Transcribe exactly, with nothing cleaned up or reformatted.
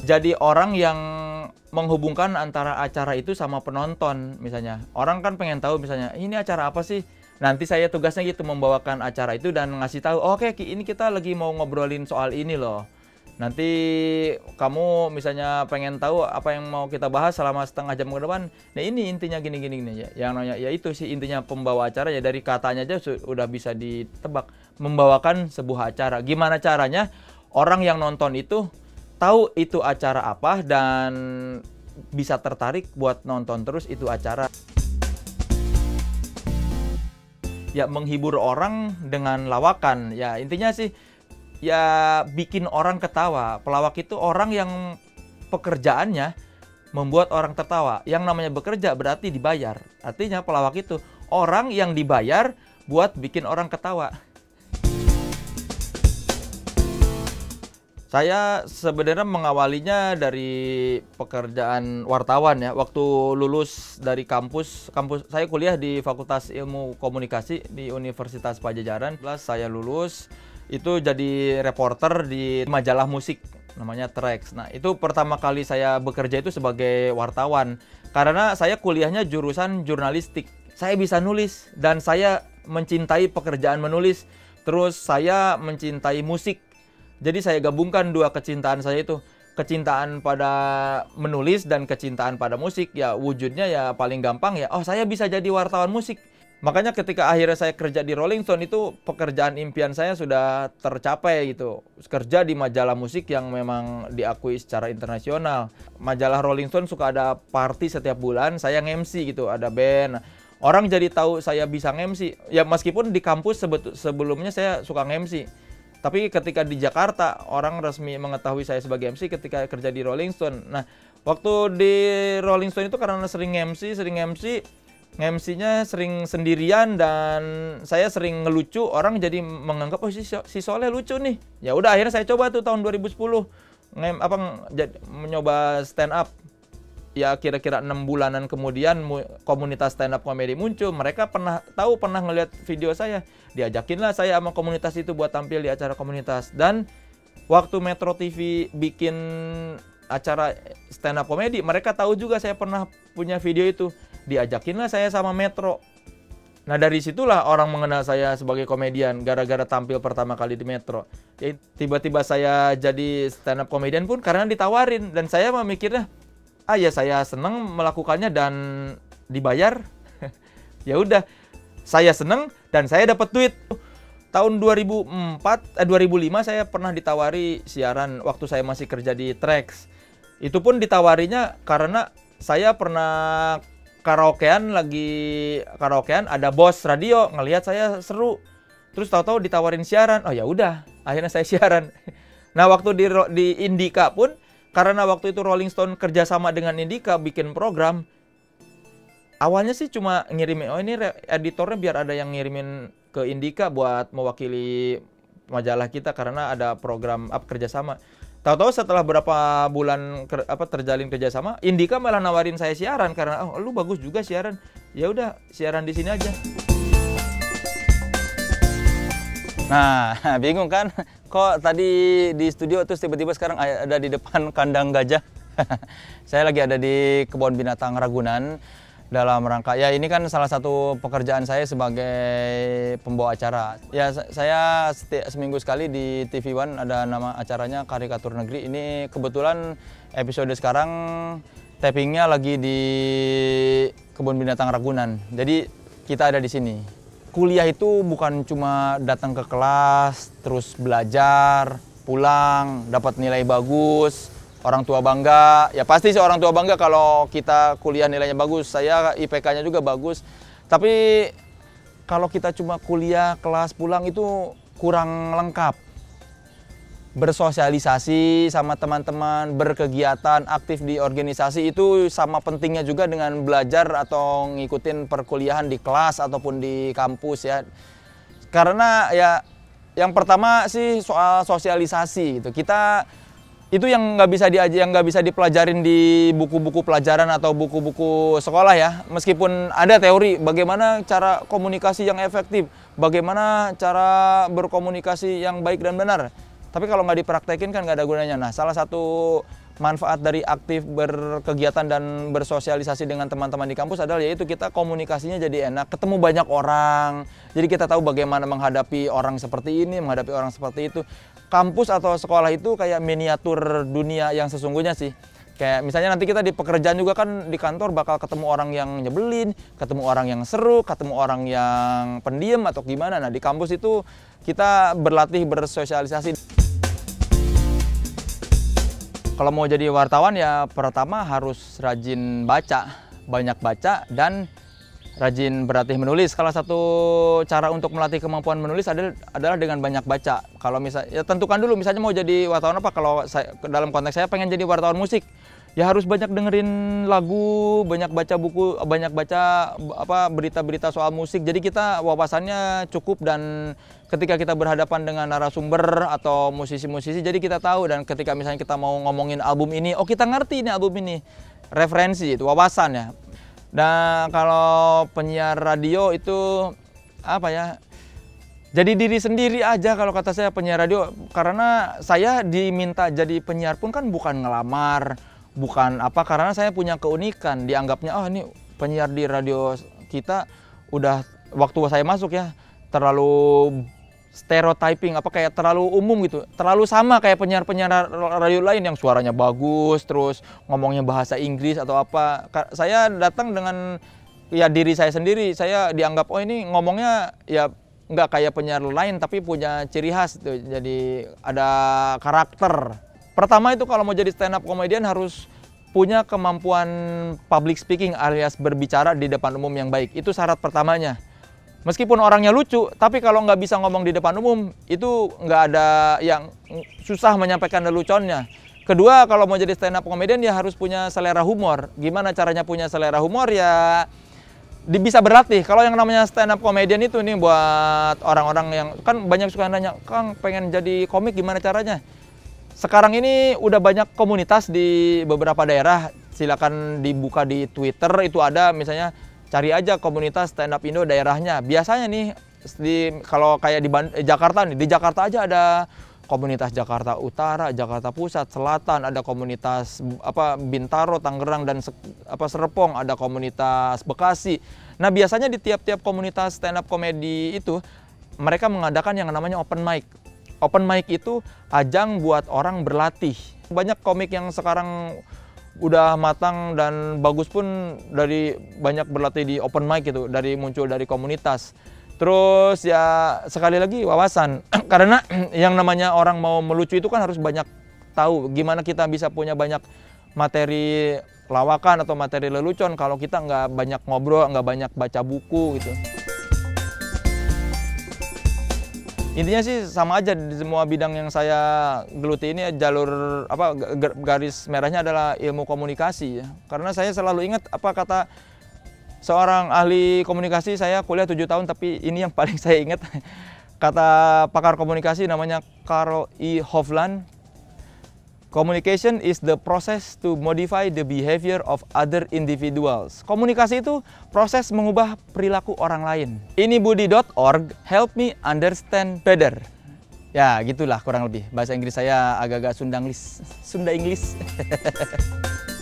jadi orang yang menghubungkan antara acara itu sama penonton misalnya. Orang kan pengen tahu misalnya, ini acara apa sih? Nanti saya tugasnya gitu membawakan acara itu dan ngasih tahu, oke okay, ini kita lagi mau ngobrolin soal ini loh. Nanti kamu misalnya pengen tahu apa yang mau kita bahas selama setengah jam ke depan. Nah ini intinya gini-gini ya. Yang namanya ya itu sih intinya pembawa acara ya, dari katanya aja sudah bisa ditebak. Membawakan sebuah acara. Gimana caranya orang yang nonton itu tahu itu acara apa dan bisa tertarik buat nonton terus itu acara. Ya menghibur orang dengan lawakan. Ya intinya sih ya bikin orang ketawa. Pelawak itu orang yang pekerjaannya membuat orang tertawa. Yang namanya bekerja berarti dibayar. Artinya pelawak itu orang yang dibayar buat bikin orang ketawa. Saya sebenarnya mengawalinya dari pekerjaan wartawan ya. Waktu lulus dari kampus, kampus saya kuliah di Fakultas Ilmu Komunikasi di Universitas Padjadjaran. Saya lulus itu jadi reporter di majalah musik namanya Trax. Nah, itu pertama kali saya bekerja itu sebagai wartawan. Karena saya kuliahnya jurusan jurnalistik. Saya bisa nulis dan saya mencintai pekerjaan menulis. Terus saya mencintai musik. Jadi saya gabungkan dua kecintaan saya itu, kecintaan pada menulis dan kecintaan pada musik. Ya wujudnya ya paling gampang ya, oh saya bisa jadi wartawan musik. Makanya ketika akhirnya saya kerja di Rolling Stone itu pekerjaan impian saya sudah tercapai gitu. Kerja di majalah musik yang memang diakui secara internasional. Majalah Rolling Stone suka ada party setiap bulan, saya nge-M C gitu, ada band. Orang jadi tahu saya bisa nge-M C. Ya meskipun di kampus sebelumnya saya suka nge-M C. Tapi ketika di Jakarta, orang resmi mengetahui saya sebagai M C ketika kerja di Rolling Stone. Nah, waktu di Rolling Stone itu karena sering M C, sering M C, M C-nya sering sendirian dan saya sering ngelucu, orang jadi menganggap, oh si, si Soleh lucu nih. Ya udah akhirnya saya coba tuh tahun dua ribu sepuluh, nge, apa, mencoba stand up. Ya kira-kira enam bulanan kemudian komunitas stand up comedy muncul. Mereka pernah tahu, pernah ngeliat video saya. Diajakinlah saya sama komunitas itu buat tampil di acara komunitas. Dan waktu Metro T V bikin acara stand up comedy, mereka tahu juga saya pernah punya video itu. Diajakinlah saya sama Metro. Nah dari situlah orang mengenal saya sebagai komedian gara-gara tampil pertama kali di Metro. Ya, tiba-tiba saya jadi stand up comedian pun karena ditawarin. Dan saya memikirnya, ah ya saya senang melakukannya dan dibayar. Ya udah, saya senang dan saya dapat duit. Tahun dua ribu empat, eh, dua ribu lima saya pernah ditawari siaran waktu saya masih kerja di Trax. Itu pun ditawarinya karena saya pernah karaokean, lagi karaokean ada bos radio ngelihat saya seru. Terus tahu-tahu ditawarin siaran. Oh ya udah, akhirnya saya siaran. Nah, waktu di di Indika pun karena waktu itu Rolling Stone kerjasama dengan Indika bikin program. Awalnya sih cuma ngirimin, oh ini editornya biar ada yang ngirimin ke Indika buat mewakili majalah kita karena ada program apa kerjasama. Tahu-tahu setelah berapa bulan ker, apa terjalin kerjasama, Indika malah nawarin saya siaran karena oh lu bagus juga siaran. Ya udah siaran di sini aja. Nah, bingung kan? Kok tadi di studio terus tiba-tiba sekarang ada di depan kandang gajah? Saya lagi ada di Kebun Binatang Ragunan dalam rangka, ya ini kan salah satu pekerjaan saya sebagai pembawa acara. Ya saya seminggu sekali di T V One ada nama acaranya Karikatur Negeri. Ini kebetulan episode sekarang tappingnya lagi di Kebun Binatang Ragunan. Jadi kita ada di sini. Kuliah itu bukan cuma datang ke kelas, terus belajar, pulang, dapat nilai bagus, orang tua bangga. Ya pasti sih orang tua bangga kalau kita kuliah nilainya bagus. Saya I P K-nya juga bagus. Tapi kalau kita cuma kuliah, kelas, pulang itu kurang lengkap. Bersosialisasi sama teman-teman, berkegiatan, aktif di organisasi itu sama pentingnya juga dengan belajar atau ngikutin perkuliahan di kelas ataupun di kampus ya. Karena ya yang pertama sih soal sosialisasi gitu. Kita itu yang nggak bisa diajar, yang nggak bisa dipelajarin di buku-buku pelajaran atau buku-buku sekolah ya. Meskipun ada teori bagaimana cara komunikasi yang efektif, bagaimana cara berkomunikasi yang baik dan benar. Tapi kalau nggak dipraktekin kan nggak ada gunanya. Nah, salah satu manfaat dari aktif berkegiatan dan bersosialisasi dengan teman-teman di kampus adalah yaitu kita komunikasinya jadi enak, ketemu banyak orang, jadi kita tahu bagaimana menghadapi orang seperti ini, menghadapi orang seperti itu. Kampus atau sekolah itu kayak miniatur dunia yang sesungguhnya sih. Kayak misalnya nanti kita di pekerjaan juga kan di kantor bakal ketemu orang yang nyebelin, ketemu orang yang seru, ketemu orang yang pendiam atau gimana. Nah di kampus itu kita berlatih bersosialisasi. Kalau mau jadi wartawan ya pertama harus rajin baca, banyak baca dan rajin berlatih menulis. Salah satu cara untuk melatih kemampuan menulis adalah dengan banyak baca. Kalau misalnya ya tentukan dulu misalnya mau jadi wartawan apa. Kalau saya dalam konteks saya pengen jadi wartawan musik, ya harus banyak dengerin lagu, banyak baca buku, banyak baca apa berita-berita soal musik. Jadi kita wawasannya cukup dan ketika kita berhadapan dengan narasumber atau musisi-musisi, jadi kita tahu dan ketika misalnya kita mau ngomongin album ini, oh kita ngerti ini album ini, referensi itu wawasan ya. Dan kalau penyiar radio itu apa ya? Jadi diri sendiri aja kalau kata saya penyiar radio, karena saya diminta jadi penyiar pun kan bukan ngelamar, bukan apa, karena saya punya keunikan, dianggapnya oh ini penyiar di radio kita udah waktu saya masuk ya terlalu stereotyping, apa kayak terlalu umum gitu, terlalu sama kayak penyiar-penyiar radio lain yang suaranya bagus, terus ngomongnya bahasa Inggris atau apa. Saya datang dengan ya diri saya sendiri, saya dianggap oh ini ngomongnya ya nggak kayak penyiar lain tapi punya ciri khas gitu. Jadi ada karakter. Pertama itu kalau mau jadi stand up comedian harus punya kemampuan public speaking alias berbicara di depan umum yang baik. Itu syarat pertamanya. Meskipun orangnya lucu, tapi kalau nggak bisa ngomong di depan umum, itu nggak ada yang susah menyampaikan leluconnya. Kedua, kalau mau jadi stand up comedian dia harus punya selera humor. Gimana caranya punya selera humor ya bisa berlatih. Kalau yang namanya stand up comedian itu nih buat orang-orang yang kan banyak suka nanya, Kang pengen jadi komik gimana caranya? Sekarang ini udah banyak komunitas di beberapa daerah, silakan dibuka di Twitter, itu ada misalnya cari aja komunitas stand up Indo daerahnya. Biasanya nih di kalau kayak di Jakarta nih, di Jakarta aja ada komunitas Jakarta Utara, Jakarta Pusat, Selatan, ada komunitas apa Bintaro, Tangerang dan apa Serpong, ada komunitas Bekasi. Nah, biasanya di tiap-tiap komunitas stand up comedy itu mereka mengadakan yang namanya open mic. Open mic itu ajang buat orang berlatih. Banyak komik yang sekarang udah matang dan bagus pun dari banyak berlatih di open mic gitu, dari muncul dari komunitas. Terus ya sekali lagi wawasan, karena yang namanya orang mau melucu itu kan harus banyak tahu gimana kita bisa punya banyak materi lawakan atau materi lelucon kalau kita nggak banyak ngobrol, nggak banyak baca buku gitu. Intinya sih sama aja di semua bidang yang saya geluti ini, jalur apa garis merahnya adalah ilmu komunikasi ya. Karena saya selalu ingat apa kata seorang ahli komunikasi, saya kuliah tujuh tahun tapi ini yang paling saya ingat. Kata pakar komunikasi namanya Carl E. Hovland, communication is the process to modify the behavior of other individuals. Komunikasi itu proses mengubah perilaku orang lain. Ini budi dot org, help me understand better. Ya, gitulah kurang lebih. Bahasa Inggris saya agak-agak Sunda Inggris. Sunda Inggris.